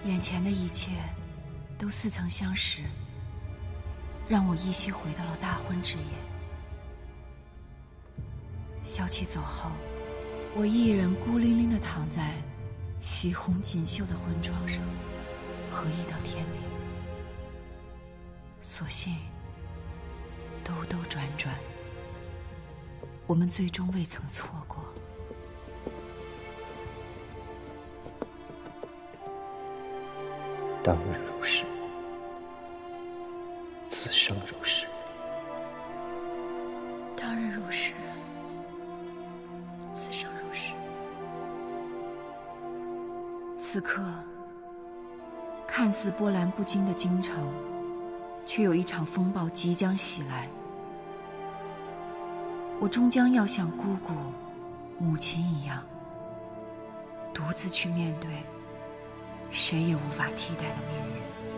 眼前的一切都似曾相识，让我依稀回到了大婚之夜。萧琪走后，我一人孤零零地躺在喜红锦绣的婚床上，合衣到天明。所幸兜兜转转，我们最终未曾错过。 当日如是，此生如是。 当日如是，此生如是。此刻，看似波澜不惊的京城，却有一场风暴即将袭来。我终将要像姑姑、母亲一样，独自去面对谁也无法替代的命运。